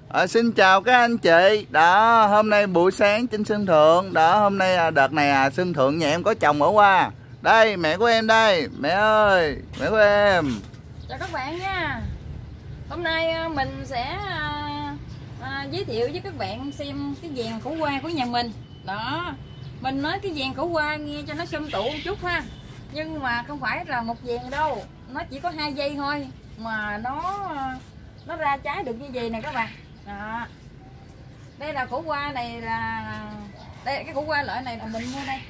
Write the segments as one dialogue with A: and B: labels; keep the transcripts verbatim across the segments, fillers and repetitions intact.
A: À, xin chào các anh chị. Đó, hôm nay buổi sáng trên sân thượng. Đó, hôm nay đợt này à, sân thượng nhà em có chồng ở qua. Đây, mẹ của em đây. Mẹ ơi, mẹ của em.
B: Chào các bạn nha. Hôm nay mình sẽ à, à, giới thiệu với các bạn xem cái dàn củ qua của nhà mình. Đó, mình nói cái dàn củ qua nghe cho nó sum tụ một chút ha. Nhưng mà không phải là một dàn đâu. Nó chỉ có hai giây thôi mà nó nó ra trái được như vậy nè các bạn. Đó. Đây là củ qua này là đây, cái củ qua loại này là mình mua đây.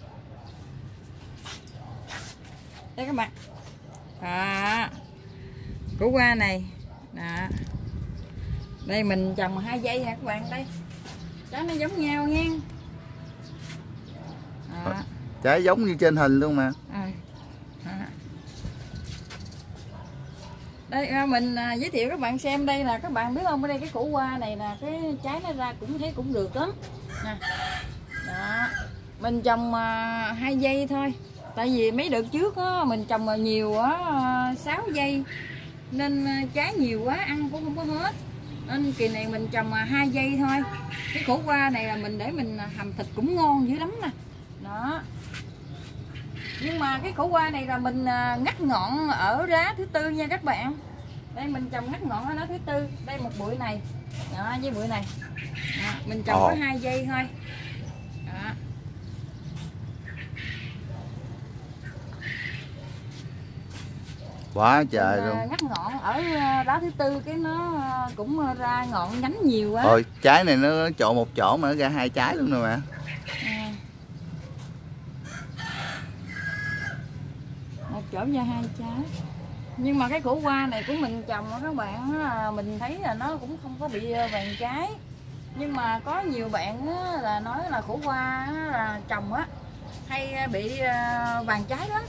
B: Đây các bạn. Đó. Củ qua này. Đó. Đây mình trồng hai giây nè các bạn, đây. Trái nó giống nhau nha. Đó.
A: Trái giống như trên hình luôn mà.
B: À. Đó. Đây mình giới thiệu các bạn xem, đây là các bạn biết không, ở đây cái củ qua này là cái trái nó ra cũng thấy cũng được lắm nè. Đó, mình trồng uh, hai giây thôi, tại vì mấy đợt trước á, mình trồng nhiều á uh, sáu giây nên uh, trái nhiều quá ăn cũng không có hết, nên kỳ này mình trồng uh, hai giây thôi. Cái củ qua này là mình để mình hầm thịt cũng ngon dữ lắm nè. Đó, nhưng mà cái khổ qua này là mình ngắt ngọn ở lá thứ tư nha các bạn. Đây mình trồng ngắt ngọn ở lá thứ tư. Đây một bụi này. Đó, với bụi này. Đó, mình trồng Ồ. có hai giây thôi. Đó.
A: Quá trời
B: mình,
A: luôn.
B: Ngắt ngọn ở lá thứ tư cái nó cũng ra ngọn nhánh nhiều quá.
A: Rồi trái này nó trộn một chỗ mà nó ra hai trái luôn nè mẹ.
B: À. Một chỗ ra hai trái. Nhưng mà cái củ qua này của mình trồng đó các bạn, mình thấy là nó cũng không có bị vàng trái. Nhưng mà có nhiều bạn là nói là củ qua là trồng á hay bị vàng trái lắm.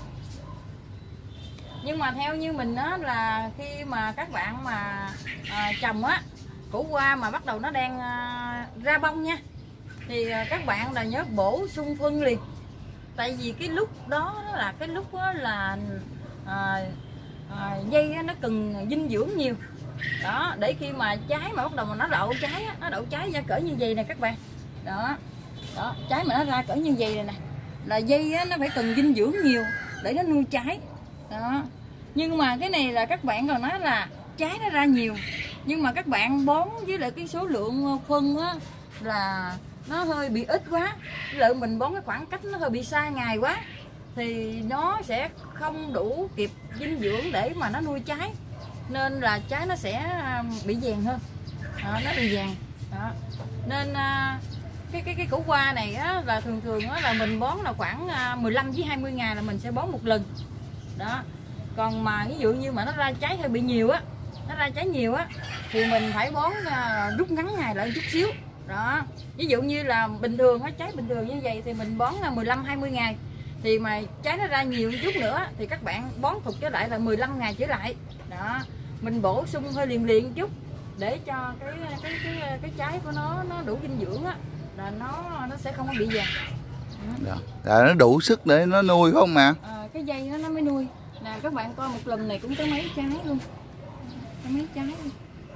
B: Nhưng mà theo như mình á là khi mà các bạn mà à, trồng á củ qua mà bắt đầu nó đang à, ra bông nha, thì các bạn là nhớ bổ sung phân liền. Tại vì cái lúc đó là cái lúc đó là à, à, dây nó cần dinh dưỡng nhiều đó, để khi mà trái mà bắt đầu mà nó đậu trái á, nó đậu trái ra cỡ như vậy nè các bạn. Đó, đó, trái mà nó ra cỡ như vậy này nè là dây á, nó phải cần dinh dưỡng nhiều để nó nuôi trái đó. Nhưng mà cái này là các bạn còn nói là trái nó ra nhiều, nhưng mà các bạn bón với lại cái số lượng phân á là nó hơi bị ít quá, lợi mình bón cái khoảng cách nó hơi bị xa ngày quá thì nó sẽ không đủ kịp dinh dưỡng để mà nó nuôi trái, nên là trái nó sẽ bị vàng hơn đó, nó bị vàng đó. Nên cái cái cái củ qua này á, là thường thường á, là mình bón là khoảng mười lăm với hai mươi ngày là mình sẽ bón một lần đó. Còn mà ví dụ như mà nó ra trái hơi bị nhiều á, nó ra trái nhiều á thì mình phải bón rút ngắn ngày lại chút xíu đó. Ví dụ như là bình thường á, trái bình thường như vậy thì mình bón là mười lăm hai mươi ngày, thì mà trái nó ra nhiều chút nữa thì các bạn bón thuộc trở lại là mười lăm ngày trở lại đó. Mình bổ sung hơi liền liền chút để cho cái cái cái cái trái của nó nó đủ dinh dưỡng á, là nó nó sẽ không có bị vàng
A: đó. Là nó đủ sức để nó nuôi không mà
B: à, cái dây nó nó mới nuôi nè. Các bạn coi một lần này cũng tới mấy trái luôn, có mấy trái luôn.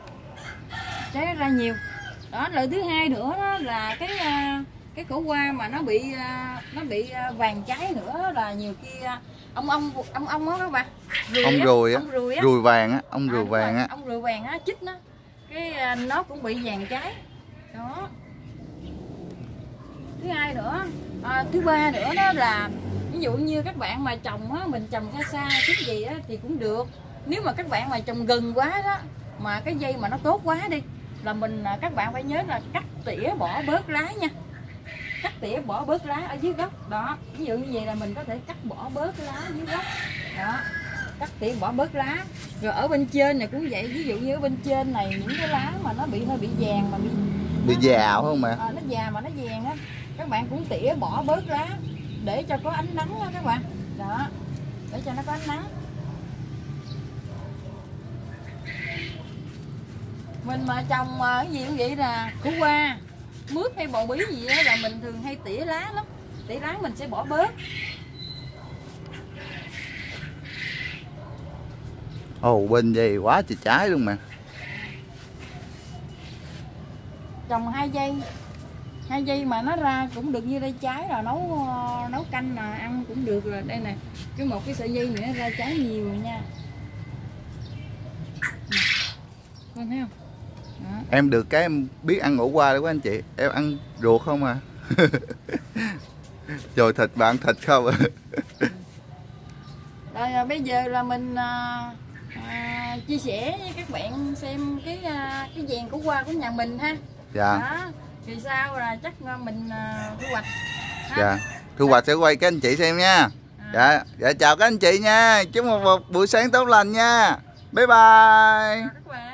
B: Trái nó ra nhiều đó. Lợi thứ hai nữa đó là cái cái củ qua mà nó bị nó bị vàng trái nữa là nhiều khi ông ông ông ông đó các bạn, ruồi
A: ông
B: á,
A: ruồi á,
B: ông ruồi á,
A: ruồi vàng á, ông
B: à,
A: ruồi vàng á,
B: ông ruồi vàng á chích nó cái nó cũng bị vàng trái đó. Thứ hai nữa à, thứ ba nữa đó là ví dụ như các bạn mà trồng á, mình trồng xa xa chút gì á thì cũng được. Nếu mà các bạn mà trồng gần quá đó mà cái dây mà nó tốt quá đi là mình các bạn phải nhớ là cắt tỉa bỏ bớt lá nha, cắt tỉa bỏ bớt lá ở dưới gốc đó. Ví dụ như vậy là mình có thể cắt bỏ bớt lá dưới gốc đó, cắt tỉa bỏ bớt lá. Rồi ở bên trên này cũng vậy, ví dụ như ở bên trên này những cái lá mà nó bị hơi bị vàng mà bị
A: bị già không mẹ?
B: À, nó già mà nó vàng á, các bạn cũng tỉa bỏ bớt lá để cho có ánh nắng đó các bạn đó, để cho nó có ánh nắng. Mình mà trồng cái gì cũng vậy, là củ qua mướp hay bầu bí gì đó là mình thường hay tỉa lá lắm, tỉa lá mình sẽ bỏ bớt.
A: Ồ, bên gì quá trời trái luôn mà.
B: trồng hai giây hai giây mà nó ra cũng được như đây trái là nấu nấu canh là ăn cũng được rồi. Đây nè, cái một cái sợi dây nữa ra trái nhiều rồi nha, con thấy không? Đó.
A: Em được cái em biết ăn ngũ qua đấy các anh chị, em ăn ruột không à. Rồi thịt bạn thịt không à.
B: Rồi à, bây giờ là mình à, à, chia sẻ với các bạn xem cái à, cái vàng củ qua của nhà mình ha.
A: Dạ.
B: Đó. Thì sau là chắc mình à, thu hoạch ha.
A: Dạ, thu hoạch sẽ quay các anh chị xem nha. À. Dạ, dạ chào các anh chị nha, chúc một, một buổi sáng tốt lành nha, bye bye.
B: Chào các bạn.